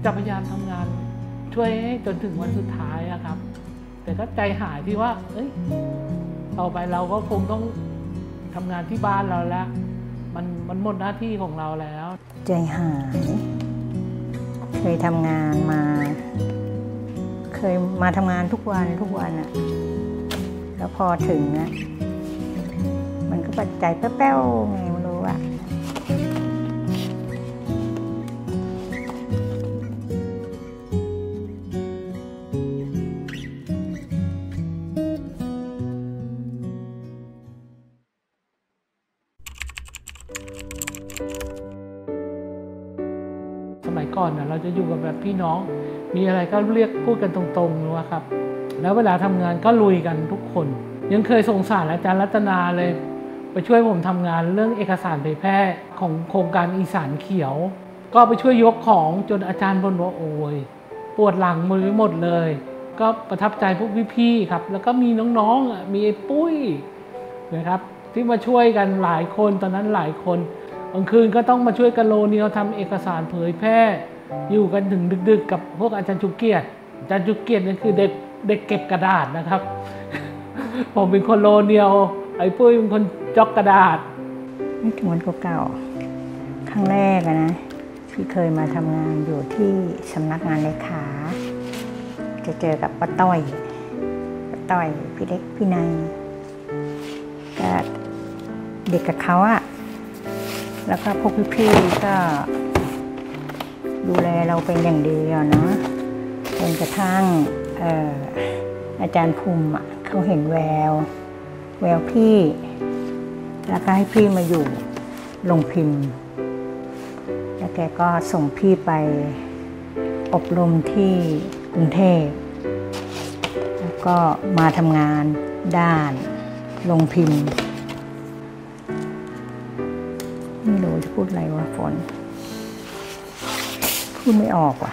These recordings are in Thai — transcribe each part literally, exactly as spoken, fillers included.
จะพยายามทำงานช่วยให้จนถึงวันสุดท้ายอะครับแต่ก็ใจหายที่ว่าเอ้ยต่อไปเราก็คงต้องทำงานที่บ้านเราแล้วมันมันหมดหน้าที่ของเราแล้วใจหายเคยทำงานมาเคยมาทำงานทุกวันทุกวันอะแล้วพอถึงอะมันก็ปัจจัยแป้วๆไงไม่รู้อะสมัยก่อนนะเราจะอยู่กับแบบพี่น้องมีอะไรก็เรียกพูดกันตรงๆนะครับแล้วเวลาทำงานก็ลุยกันทุกคนยังเคยสงสารอาจารย์รัตนาเลยไปช่วยผมทำงานเรื่องเอกสารเผยแพร่ของโครงการอีสานเขียวก็ไปช่วยยกของจนอาจารย์บ่นว่าโอ้ยปวดหลังมือหมดเลยก็ประทับใจพวกพี่ๆครับแล้วก็มีน้องๆมีไอ้ปุ้ยนะครับที่มาช่วยกันหลายคนตอนนั้นหลายคนกลางคืนก็ต้องมาช่วยกันโลเนียวทำเอกสารเผยแพร่อยู่กันถึงดึกๆกับพวกอาจารย์จุเกียรติอาจารย์จุเกียรตินี่คือเด็กเด็กเก็บกระดาษนะครับ ผมเป็นคนโลเนียวไอ้ปุ้ยเป็นคนจอกกระดาษนี่ถึงวันเก่าๆครั้งแรกนะที่เคยมาทำงานอยู่ที่สำนักงานเลขาจะเจอกับป้าต้อยป้าต้อยพี่เล็กพี่นายก็เด็กกับเขาอะแล้วก็พวกพี่ๆก็ดูแลเราเป็นอย่างดีเนาะจนกระทั่งเอ่ออาจารย์ภูมิอ่ะเขาเห็นแววแววพี่แล้วก็ให้พี่มาอยู่ลงพิมพ์แล้วแกก็ส่งพี่ไปอบรมที่กรุงเทพแล้วก็มาทำงานด้านลงพิมพ์ไม่รู้จะพูดอะไรวะฝนพูดไม่ออกว่ะ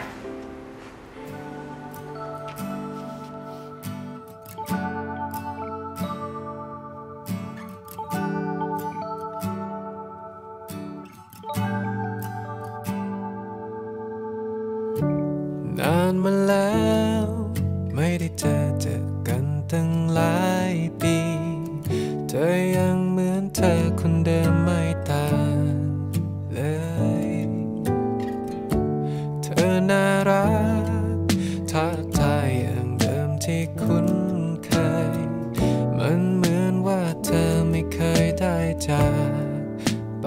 นานมาแล้วไม่ได้เจอเจอกันตั้งหลายปีเธอยังเหมือนเธอคนเดิมไม่ต่างเลยเธอน่ารักทักทายอย่างเดิมที่คุ้นเคยมันเหมือนว่าเธอไม่เคยได้จากไป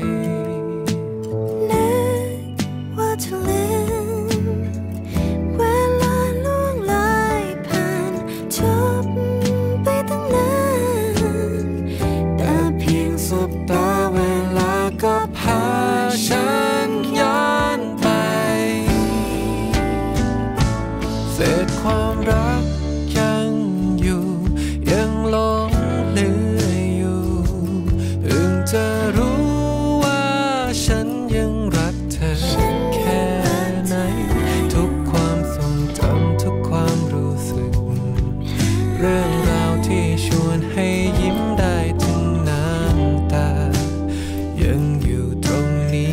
ความรักยังอยู่ยังหลงเหลืออยู่เพิ่งจะรู้ว่าฉันยังรักเธอแค่ไหนทุกความทรงจำทุกความรู้สึกเรื่องราวที่ชวนให้ยิ้มได้ถึงน้ำตายังอยู่ตรงนี้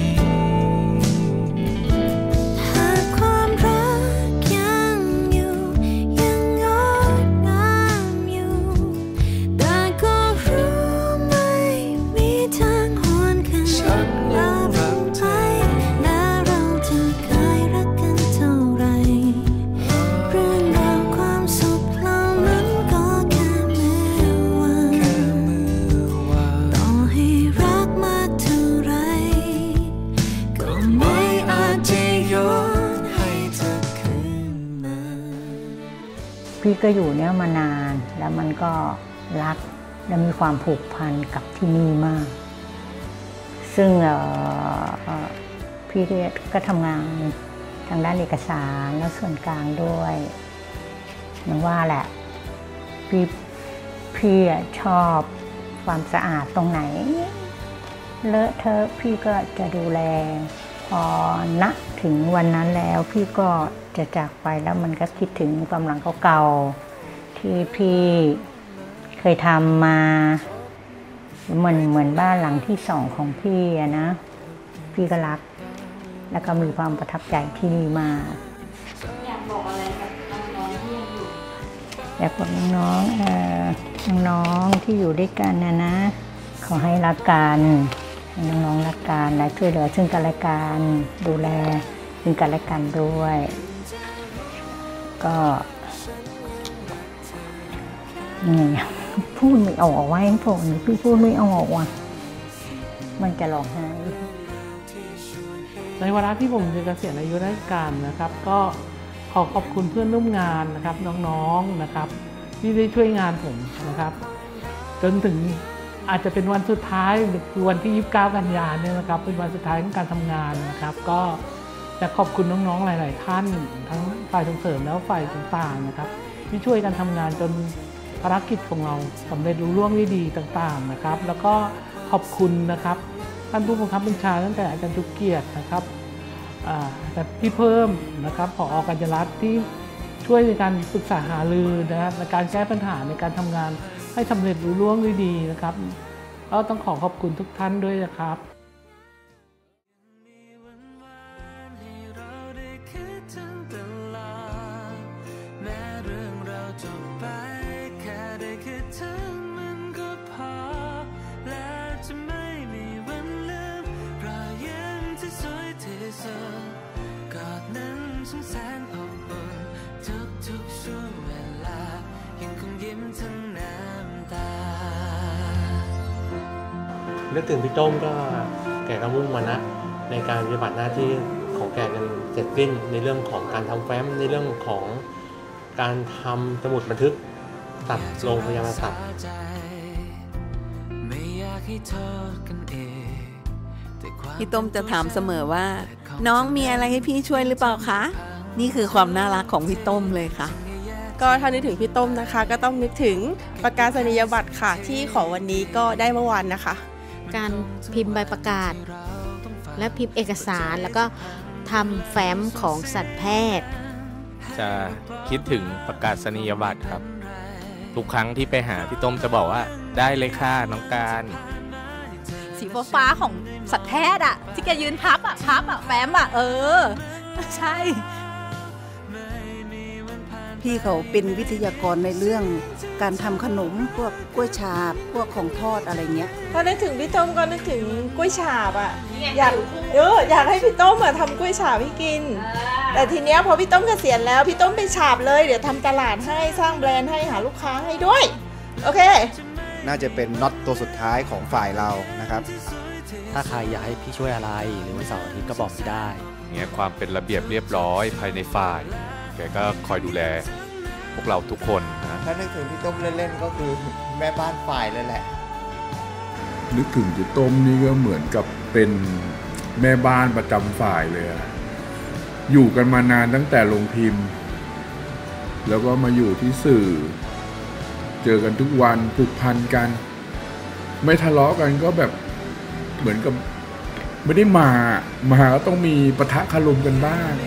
พี่ก็อยู่เนี่ยมานานแล้วมันก็รักและมีความผูกพันกับที่นี่มากซึ่งพี่ก็ทำงานทางด้านเอกสารและส่วนกลางด้วยมันว่าแหละพี่พี่ชอบความสะอาดตรงไหนเลอะเทอะพี่ก็จะดูแลพอณถึงวันนั้นแล้วพี่ก็จะจากไปแล้วมันก็คิดถึงความหลังเก่าๆที่พี่เคยทำมาเหมือนเหมือนบ้านหลังที่สองของพี่อะนะพี่ก็รักแล้วก็มีความประทับใจที่นี่มากอยากบอกอะไรกับน้องๆที่ยังอยู่อยากบอกน้องๆเอ่อน้องๆที่อยู่ด้วยกันนะนะขอให้รักกันให้น้องๆรักกันและช่วยเหลือซึ่งกันและกันดูแลซึ่งกันและกันด้วยก็นี่พูดไม่ออกว่าให้ผมพี่พูดไม่ออกว่ะมันจะร้องไห้ในวาระที่ผมจะเกษียณอายุราชการนะครับก็ขอขอบคุณเพื่อนร่วมงานนะครับน้องๆนะครับที่ได้ช่วยงานผมนะครับจนถึงอาจจะเป็นวันสุดท้ายคือวันที่ยี่สิบเก้ากันยายนเนี่ยนะครับเป็นวันสุดท้ายของการทำงานนะครับก็จะขอบคุณน้องๆหลายๆท่านทั้งฝ่ายส่งเสริมแล้วฝ่ายต่างๆนะครับที่ช่วยกันทำงานจนภารกิจของเราสำเร็จรุ่ร่วงได้ดีต่างๆนะครับแล้วก็ขอบคุณนะครับท่านผู้บังคับบัญชาตั้งแต่อาจารย์จุเกียรตินะครับแต่พี่เพิ่มนะครับผอ.กัญญรัตน์ที่ช่วยในการปรึกษาหารือนะครับในการแก้ปัญหาในการทำงานให้สำเร็จรุ่ร่วงได้ดีนะครับก็ต้องขอขอบคุณทุกท่านด้วยนะครับนึกถึงพี่ต้มก็แกก็มุ่งมานะในการปฏิบัติหน้าที่ของแกกันเสร็จสิ้นในเรื่องของการทำแฟ้มในเรื่องของการทำสมุดบันทึกตัดลงพยาบาลสัตว์พี่ต้มจะถามเสมอว่าน้องมีอะไรให้พี่ช่วยหรือเปล่าคะนี่คือความน่ารักของพี่ต้มเลยค่ะก็ถ้านึกถึงพี่ต้มนะคะก็ต้องนึกถึงประกาศนียบัตรค่ะที่ขอวันนี้ก็ได้เมื่อวานนะคะการพิมพ์ใบประกาศและพิมพ์เอกสารแล้วก็ทำแฟ้มของสัตวแพทย์จะคิดถึงประกาศนียบัตรครับทุกครั้งที่ไปหาพี่ต้มจะบอกว่าได้เลยค่ะน้องการสีฟ้าของสัตวแพทย์อะที่แกยืนพับอะพับอะแฟ้มอะเออใช่พี่เขาเป็นวิทยากรในเรื่องการทำขนมพวกกล้วยฉาบพวกของทอดอะไรเงี้ยถ้านึกถึงพี่ต้มก็นึกถึงกล้วยฉาบอ่ะอยากเอออยากให้พี่ต้มมาทำกล้วยฉาบให้กินแต่ทีเนี้ยพอพี่ต้มเกษียณแล้วพี่ต้มไปฉาบเลยเดี๋ยวทำตลาดให้สร้างแบรนด์ให้หาลูกค้าให้ด้วยโอเคน่าจะเป็นน็อตตัวสุดท้ายของฝ่ายเรานะครับถ้าใครอยากให้พี่ช่วยอะไรหรือวันเสาร์อาทิตย์ก็บอกพี่ได้เนี่ยความเป็นระเบียบเรียบร้อยภายในฝ่ายแกก็คอยดูแลพวกเราทุกคนนะถ้านึกถึงพี่ต้มเล่นๆก็คือแม่บ้านฝ่ายเลยแหละนึกถึงพี่ต้มนี่ก็เหมือนกับเป็นแม่บ้านประจำฝ่ายเลยอยู่กันมานานตั้งแต่ลงพิมพ์แล้วก็มาอยู่ที่สื่อเจอกันทุกวันผูกพันกันไม่ทะเลาะกันก็แบบเหมือนกับไม่ได้มามาก็ต้องมีปะทะคารมกันบ้าง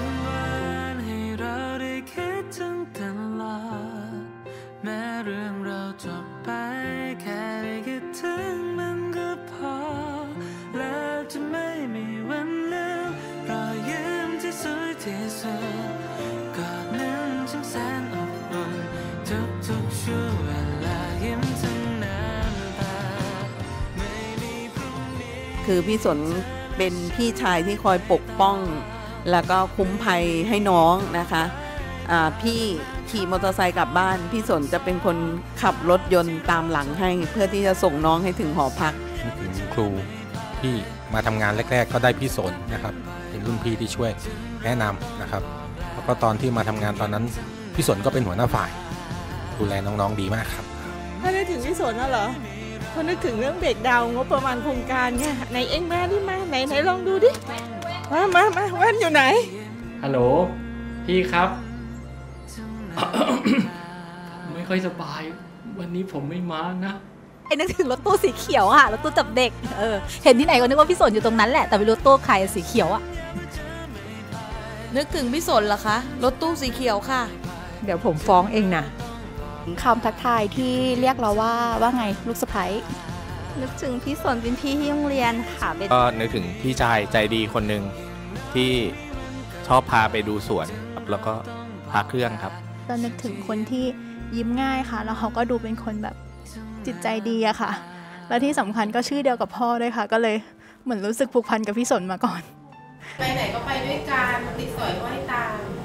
คือพี่สนเป็นพี่ชายที่คอยปกป้องแล้วก็คุ้มภัยให้น้องนะคะอ่าพี่ขี่มอเตอร์ไซค์กลับบ้านพี่สนจะเป็นคนขับรถยนต์ตามหลังให้เพื่อที่จะส่งน้องให้ถึงหอพักถึงครูที่มาทำงานแรกๆก็ได้พี่สนนะครับเป็นรุ่นพี่ที่ช่วยแนะนำนะครับแล้วก็ตอนที่มาทำงานตอนนั้นพี่สนก็เป็นหัวหน้าฝ่ายดูแลน้องๆดีมากครับถ้าได้ถึงพี่สนน่ะเหรอพอนึกถึงเรื่องเด็กดาวงบประมาณโครงการเนี่ยไหนเอ็งมาดิมาไหนไหนลองดูดิมามามาแว่นอยู่ไหนฮัลโหลพี่ครับไม่ค่อยสบายวันนี้ผมไม่มานะไอ้นึกถึงรถตู้สีเขียวอะรถตู้จับเด็กเออเห็นที่ไหนก็นึกว่าพี่สนอยู่ตรงนั้นแหละแต่ไม่รู้ตู้ใครสีเขียวอะนึกถึงพี่สนเหรอคะรถตู้สีเขียวค่ะเดี๋ยวผมฟ้องเองนะคำทักทายที่เรียกเราว่าว่าไงลูกสะใภ้นึกถึงพี่สนเป็นพี่ที่โรงเรียนค่ะก็นึกถึงพี่ชายใจดีคนหนึ่งที่ชอบพาไปดูสวนครับแล้วก็พาเครื่องครับเรานึกถึงคนที่ยิ้มง่ายค่ะแล้วเขาก็ดูเป็นคนแบบจิตใจดีอะค่ะและที่สำคัญก็ชื่อเดียวกับพ่อด้วยค่ะก็เลยเหมือนรู้สึกผูกพันกับพี่สนมาก่อนไปไหนก็ไปด้วยกันติดสอยห้อยตาม